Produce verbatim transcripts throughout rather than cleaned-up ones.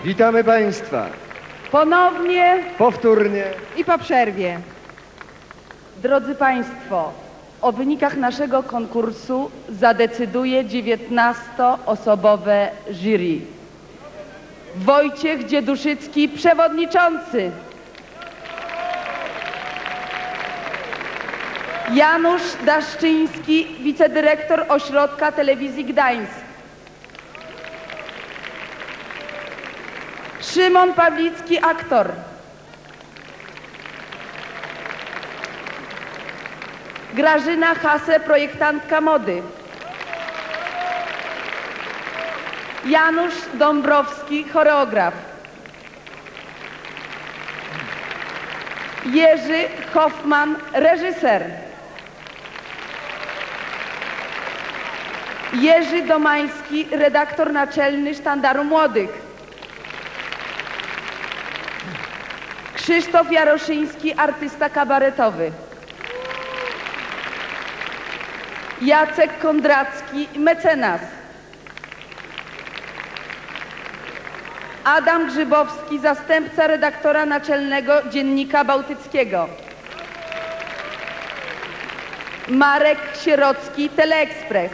Witamy Państwa. Ponownie Powtórnie. i po przerwie. Drodzy Państwo, o wynikach naszego konkursu zadecyduje dziewiętnastoosobowe jury. Wojciech Dzieduszycki, przewodniczący. Janusz Daszczyński, wicedyrektor Ośrodka Telewizji Gdańsk. Szymon Pawlicki, aktor. Grażyna Hase, projektantka mody. Janusz Dąbrowski, choreograf. Jerzy Hoffman, reżyser. Jerzy Domański, redaktor naczelny Sztandaru Młodych. Krzysztof Jaroszyński, artysta kabaretowy. Jacek Kondracki, mecenas. Adam Grzybowski, zastępca redaktora naczelnego Dziennika Bałtyckiego. Marek Sierocki, Teleekspres.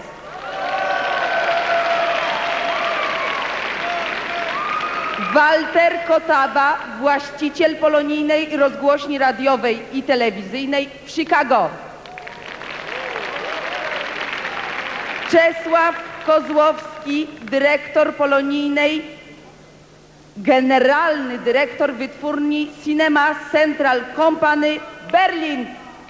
Walter Kotaba, właściciel polonijnej rozgłośni radiowej i telewizyjnej w Chicago. Czesław Kozłowski, dyrektor polonijnej, generalny dyrektor wytwórni Cinema Central Company, Berlin.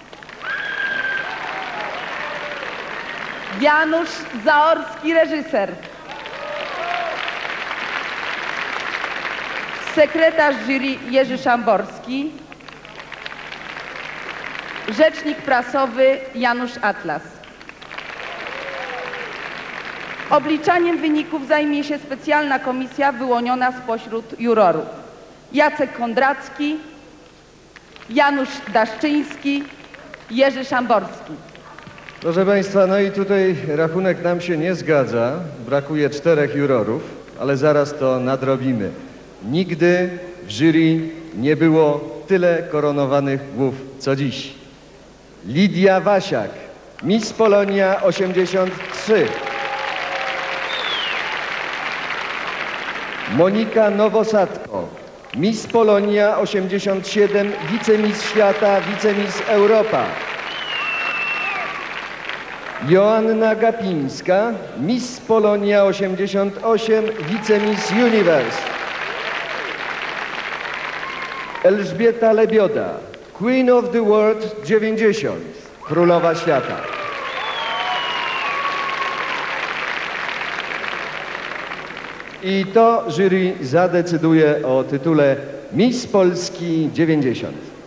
Janusz Zaorski, reżyser. Sekretarz jury Jerzy Szamborski. Rzecznik prasowy Janusz Atlas. Obliczaniem wyników zajmie się specjalna komisja wyłoniona spośród jurorów. Jacek Kondracki, Janusz Daszczyński, Jerzy Szamborski. Proszę Państwa, no i tutaj rachunek nam się nie zgadza. Brakuje czterech jurorów, ale zaraz to nadrobimy. Nigdy w jury nie było tyle koronowanych głów co dziś. Lidia Wasiak, Miss Polonia osiemdziesiąt trzy. Monika Nowosadko, Miss Polonia osiemdziesiąt siedem, Wicemiss Świata, Wicemiss Europa. Joanna Gapińska, Miss Polonia osiemdziesiąt osiem, Wicemiss Universe. Elżbieta Lebioda, Queen of the World dziewięćdziesiąt, Królowa Świata. I to jury zadecyduje o tytule Miss Polski dziewięćdziesiąt.